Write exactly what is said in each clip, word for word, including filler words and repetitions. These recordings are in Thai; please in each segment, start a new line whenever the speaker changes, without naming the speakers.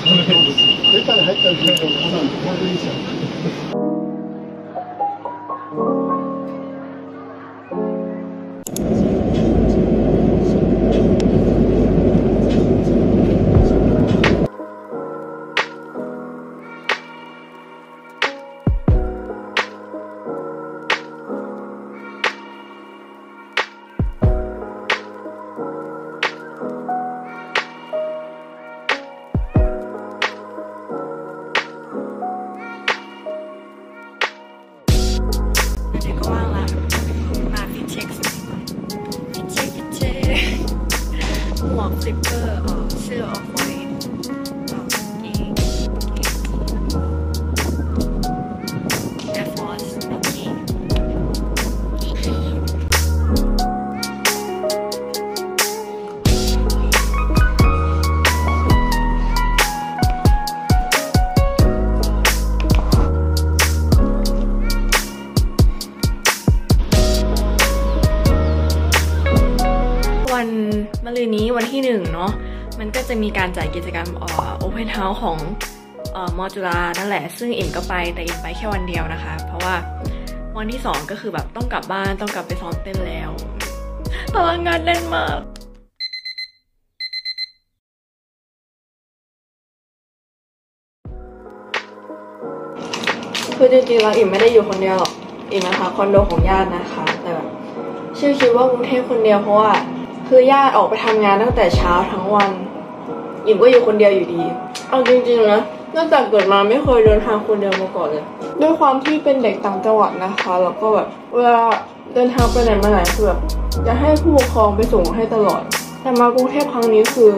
出たり入ったりするとこんなんこれでいいじゃん。
สติกเกอร์ชื่อออฟไวท์แอร์ฟอร์สโอเควันมะรืนนี้วันที่หนึ่งเนาะมันก็จะมีการจัดกิจกรรมเอ่อ Open House ของเอ่อมอจุฬานั่นแหละซึ่งอิ่มก็ไปแต่อิ่มไปแค่วันเดียวนะคะเพราะว่าวันที่สองก็คือแบบต้องกลับบ้านต้องกลับไปซ้อมเต้นแล้วตารางงานแน่นมากคือจริงๆแล้วอิ่มไม่ได้อยู่คนเดียวหรอกอิ่มนะคะคอนโดของญาตินะคะแต่แบบชื่อคิดว่ากรุงเทพคนเดียวเพราะว่าคือญาติออกไปทำงานตั้งแต่เช้าทั้งวันอิ่มก็อยู่คนเดียวอยู่ดีเอาจริงๆนะตั้งแต่เกิดมาไม่เคยเดินทางคนเดียวมาก่อนเลยด้วยความที่เป็นเด็กต่างจังหวัดนะคะแล้วก็แบบเวลาเดินทางไปไหนมาไหนคือแบบจะให้ผู้ปกครองไปส่งให้ตลอดแต่มากรุงเทพครั้งนี้คือ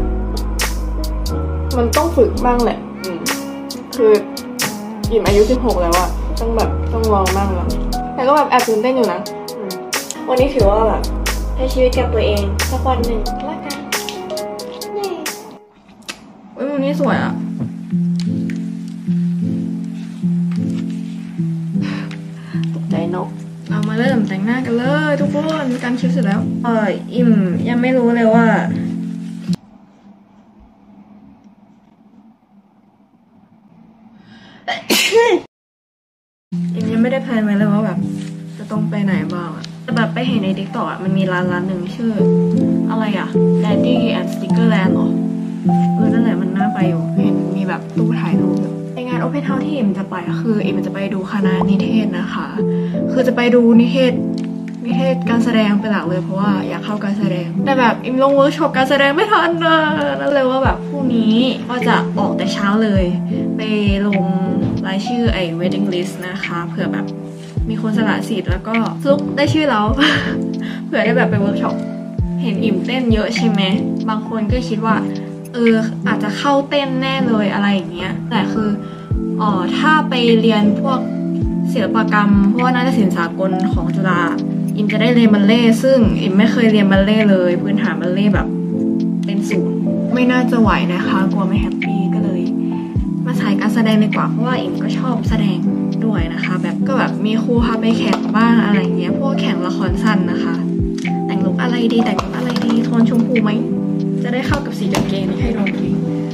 มันต้องฝึกบ้างแหละอืมคืออิ่มอายุสิบหกแล้วอะต้องแบบต้องลองบ้างแล้วแต่ก็แบบแอบตื่นเต้นอยู่นะวันนี้ถือว่าแบบให้ชีวิตกับตัวเองสักวันหนึ่งละกันเย้อุ้ยมุมนี้สวยอ่ะตกใจนกเรามาเริ่มแต่งหน้ากันเลยทุกคนการคิวเสร็จแล้วเอออิ่มยังไม่รู้เลยว่าอิ่มยังไม่ได้แพลนไว้เลยว่าแบบจะต้องไปไหนบ้างอะแต่แบบไปเห็นในติ๊กต็อกมันมีร้านร้านหนึ่งชื่ออะไรอะ Daddy and Stickerland หรอเออนั่นแหละมันน่าไปอยู่เห็นมีแบบตู้ถ่ายรูปในงาน Open House ที่เอ็มจะไปคือเอ็มจะไปดูคณะนิเทศนะคะคือจะไปดูนิเทศนิเทศการแสดงเป็นหลักเลยเพราะว่าอยากเข้าการแสดงแต่แบบเอ็มลงเวิร์กช็อปการแสดงไม่ทันนะนั่นเลยว่าแบบพรุ่งนี้ว่าจะออกแต่เช้าเลยไปลงรายชื่อไอ้ waiting list นะคะเผื่อแบบมีคนสละสิทธิ์แล้วก็ซุกได้ชื่อเราเผื่อได้แบบไปเวิร์กช็อปเห็นอิ่มเต้นเยอะใช่ไหมบางคนก็คิดว่าเอออาจจะเข้าเต้นแน่เลยอะไรอย่างเงี้ยแต่คืออ๋อถ้าไปเรียนพวกศิลปกรรมพวกนาฏศิลป์สากลของจุฬาอิ่มจะได้เรียนบัลเล่ซึ่งอิ่มไม่เคยเรียนบัลเล่เลยพื้นฐานบัลเล่แบบเป็นศูนย์ไม่น่าจะไหวนะคะกลัวไม่แฮปปี้ก็เลยมาสายการแสดงดีกว่าเพราะว่าอิ่มก็ชอบแสดงด้วยนะคะแบบก็แบบมีครูพาไปแข่งบ้างอะไรเงี้ยพวกแข่งละครสั้นนะคะแต่งลุคอะไรดีแต่งลุคอะไรดีโทนชมพูไหมจะได้เข้ากับสีกางเกงที่ให้น้องดี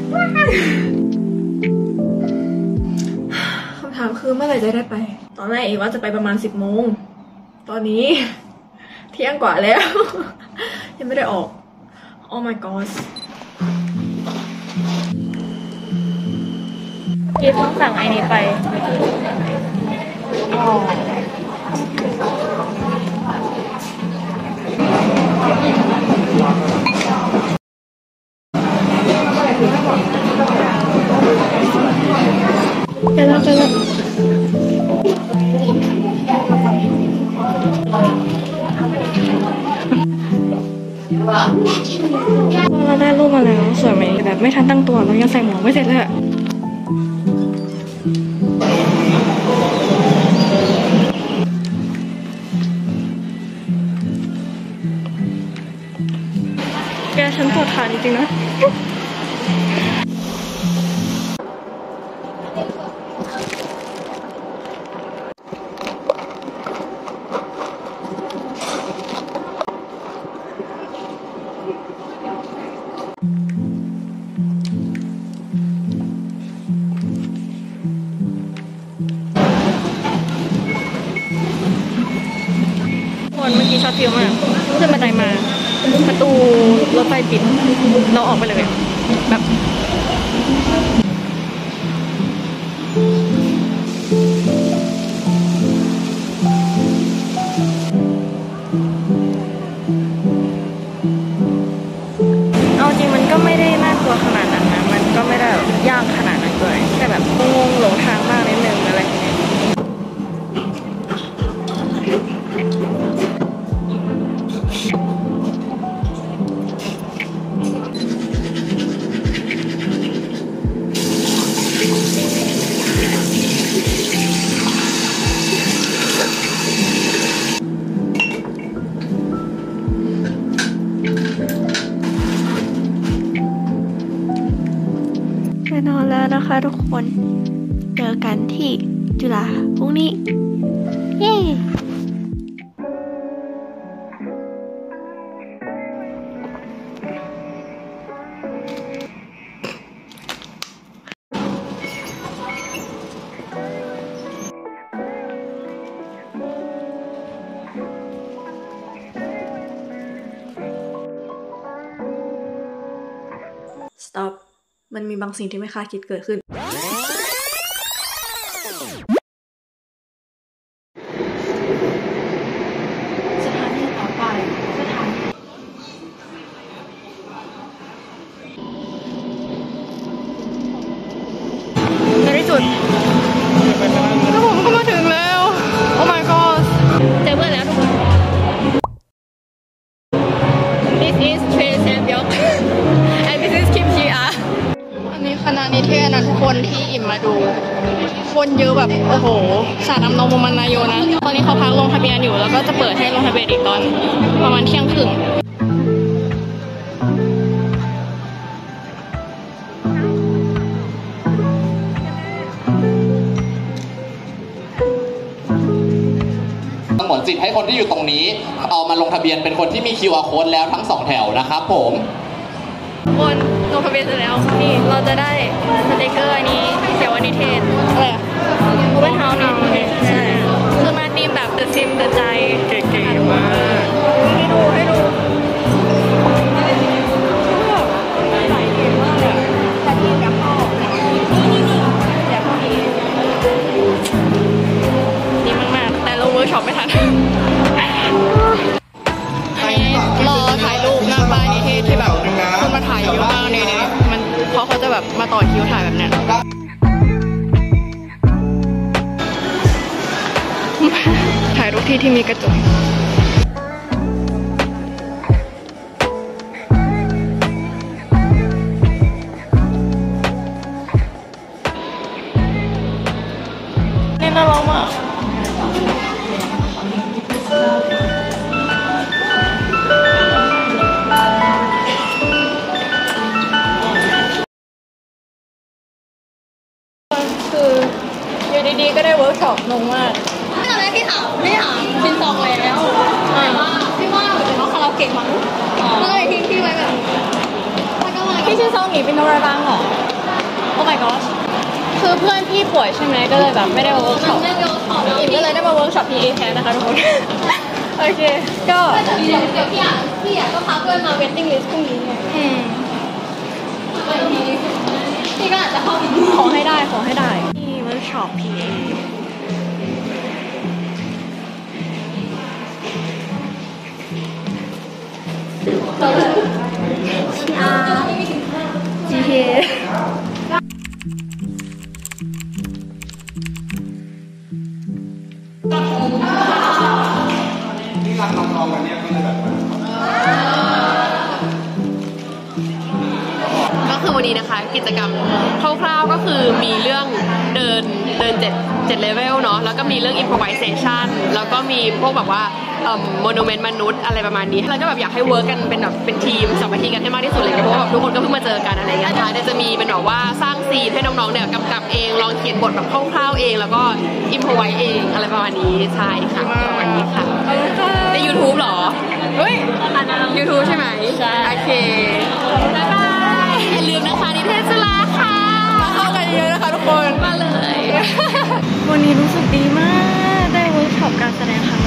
คำถามคือเมื่อไหร่จะได้ไปตอนแรกเองว่าจะไปประมาณสิบโมงตอนนี้เที่ยงกว่าแล้วยังไม่ได้ออก Oh my god พี่ต้องสั่งไอ้นี้ไปอ๋อไปแล้วไปแล้วเราได้รูปมาแล้วสวยไหมแบบไม่ทันตั้งตัวเรายังใส่หมวกไม่เสร็จเลยแกฉันปวดขาจริงๆนะช็อตฟิลมากขึ้นบันไดมาประตูรถไฟปิดเราออกไปเลยแบบเอาจริงมันก็ไม่ได้น่ากลัวขนาดนั้นนะมันก็ไม่ได้ยากขนาดนั้นด้วยแค่แบบงงหลงทางมากนิดนึงอะไรอย่างเงี้ยไปนอนแล้วนะคะทุกคนเจอกันที่จุฬาพรุ่งนี้เย้สต็อปมันมีบางสิ่งที่ไม่คาดคิดเกิดขึ้นสถานีต่อไปสถานีในที่สุดแล้วผมก็มาถึงแล้ว โอ้ my god เจอเพื่อนแล้วทุกคน This is Trey Sambyok and this is Kim Ji Ah อันนี้คณะนิเทศนะทุกคนที่อิ่มมาดูคนเยอะแบบโอ้โหสาดน้ำนมประมาณนายโยนะตอนนี้เขาพักลงทะเบียนอยู่แล้วก็จะเปิดให้ลงทะเบียนอีกตอนประมาณเที่ยงครึ่ง
สงวนสิทธิ์ให้คนที่อยู่ตรงนี้เอามาลงทะเบียนเป็นคนที่มี คิว อาร์ code แล้วทั้งสองแถวนะครับผม
คนลงทะเบียนเสร็จแล้วนี่เราจะได้สติกเกอร์อันนี้เขียนว่านิเทศอะไรอะโอเวอร์เฮาส์นี่ใช่คือมาตีมแบบ The Sim The ใจเก๋ๆมากให้ดูให้ดูใส่ดีมากเลยแต่ทีมกับพ่อนี่นี่นี่แบบพอดีดีมากๆแต่เราเวิร์กช็อปไม่ทันรอถ่ายรูปหน้าป้ายนิเทศที่แบบคนมาถ่ายเยอะมากเลยเนี่ยมันเพราะเขาจะแบบมาต่อคิวถ่ายแบบเนี้ยถ่ายรูปที่ที่มีกระจกนี่น่ารักมากคืออยู่ดีๆก็ได้เวิร์กช็อปลงมากตอนแรกที่ถามไม่ถามชินซองแล้วแต่ว่าพี่ว่าเดี๋ยวน้องคาราโอเกะมั้งก็เลยทิ้งพี่ไว้แบบพี่ชินซองหนีเป็นโนราบังเหรอโอ้ my gosh คือเพื่อนพี่ป่วยใช่ไหมก็เลยแบบไม่ได้มาเวิร์กช็อปอิ่มก็เลยได้มาเวิร์กช็อป พี เอ แทนนะคะทุกคนโอเคก็เดี๋ยวเดี๋ยวพี่อ่ะพี่อ่ะก็พาเพื่อนมาเวทติ้งลิสต์พรุ่งนี้ไงอืมพี่ก็อาจจะเข้าขอให้ได้ขอให้ได้ที่เวิร์กช็อป พี เอ จี อาร์ จี เค
นี่รักน้องๆกันเนี่ยก็เลยแบบ
ก็คือวันนี้นะคะกิจกรรมคร่าวๆก็คือมีเรื่องเดินเดินเจ็ดเจ็ดเลเวลเนาะแล้วก็มีเรื่อง improvisation แล้วก็มีพวกแบบว่าเอ่อ monument มนุษย์อะไรประมาณนี้แล้วก็แบบอยากให้เวิร์กกันเป็นแบบเป็นทีมสามัคคีกันให้มากที่สุดเลยเพราะว่าแบบทุกคนก็เพิ่งมาเจอกันอะไรเงี้ยท้ายจะมีเป็นแบบว่าสร้างซีนให้น้องๆเนี่ยกำกับเองลองเขียนบทแบบคร่าวๆเองแล้วก็ improvise เองอะไรประมาณนี้ใช่ค่ะประมาณนี้ค่ะใน YouTube เหรอเฮ้ย YouTube ใช่ไหมใช่โอเคบ๊ายบายอย่าลืมนะคะนิเทศจุฬาค่ะมาเข้ากันเยอะนะคะทุกคนมาเลย
วันนี้รู้สึกดีมากได้เวิร์กช็อปการแสดงครั้ง